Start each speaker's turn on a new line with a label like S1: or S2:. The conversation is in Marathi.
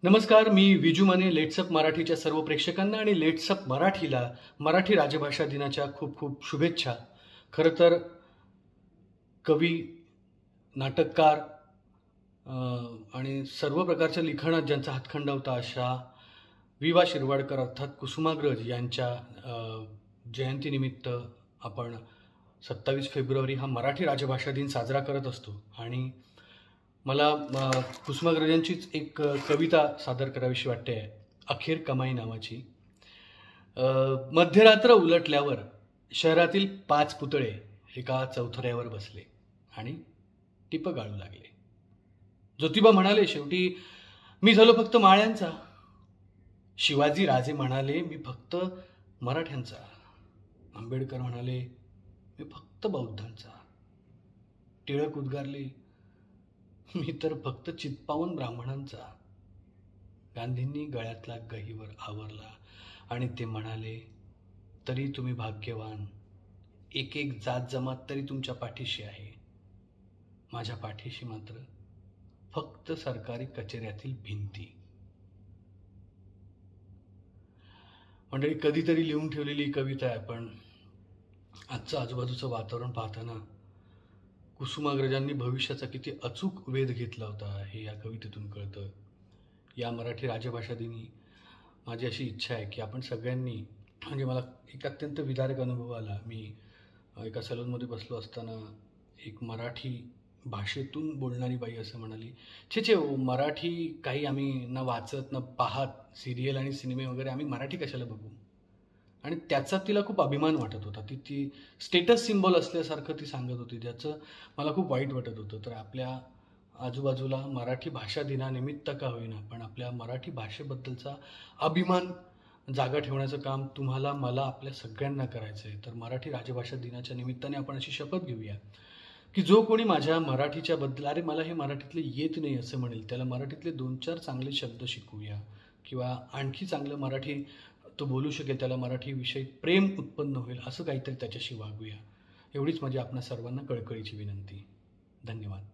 S1: नमस्कार, मी विजू माने. लेट्सअप मराठीच्या सर्व प्रेक्षकांना आणि लेट्सअप मराठीला मराठी राजभाषा दिनाच्या खूप खूप शुभेच्छा. खरं तर कवी, नाटककार आणि सर्व प्रकारच्या लिखाणात ज्यांचा हातखंडा होता अशा वि. शिरवाडकर अर्थात कुसुमाग्रज यांच्या जयंतीनिमित्त आपण 27 फेब्रुवारी हा मराठी राजभाषा दिन साजरा करत असतो. आणि मला कुसुमाग्रजांचीच एक कविता सादर करावीशी वाटते, अखेर कमाई नावाची. मध्यरात्र उलटल्यावर शहरातील 5 पुतळे एका चौथऱ्यावर बसले आणि टिप गाळू लागले. ज्योतिबा म्हणाले, शेवटी मी झालो फक्त माळ्यांचा. शिवाजी राजे म्हणाले, मी फक्त मराठ्यांचा. आंबेडकर म्हणाले, मी फक्त बौद्धांचा. टिळक उद्गारले, मी तर फक्त चित्पावन ब्राह्मणांचा. गांधींनी गळ्यातला गहीवर आवरला आणि ते म्हणाले, तरी तुम्ही भाग्यवान. एक एक जात जमात तरी तुमच्या पाठीशी आहे. माझ्या पाठीशी मात्र फक्त सरकारी कचेऱ्यातील भिंती. मंडळी, कधीतरी लिहून ठेवलेली कविता आहे, पण आजचं आजूबाजूचं वातावरण पाहताना कुसुमाग्रजांनी भविष्याचा किती अचूक वेध घेतला होता हे या कवितेतून कळतं. या मराठी राजभाषा दिनी माझी अशी इच्छा आहे की आपण सगळ्यांनी, म्हणजे मला एक अत्यंत विदारक अनुभव आला. मी एका सलूनमध्ये बसलो असताना एक मराठी भाषेतून बोलणारी बाई असं म्हणाली, छे मराठी काही आम्ही ना वाचत ना पाहत, सिरियल आणि सिनेमे वगैरे आम्ही मराठी कशाला बघू. आणि त्याचा तिला खूप अभिमान वाटत होता. ती स्टेटस सिम्बॉल असल्यासारखं ती सांगत होती, ज्याचं मला खूप वाईट वाटत होतं. तर आपल्या आजूबाजूला मराठी भाषा दिनानिमित्त का होईना, पण आपल्या मराठी भाषेबद्दलचा अभिमान जागा ठेवण्याचं काम तुम्हाला, मला, आपल्या सगळ्यांना करायचं आहे. तर मराठी राजभाषा दिनाच्या निमित्ताने आपण अशी शपथ घेऊया की जो कोणी माझ्या मराठीच्या बद्दल, अरे मला हे मराठीतले येत नाही असं म्हणेल, त्याला मराठीतले 2-4 चांगले शब्द शिकवूया, किंवा आणखी चांगलं मराठी तो बोलू शकेल, त्याला मराठीविषयी प्रेम उत्पन्न होईल, असं काहीतरी त्याच्याशी वागूया. एवढीच माझी आपणा सर्वांना कळकळीची विनंती. धन्यवाद.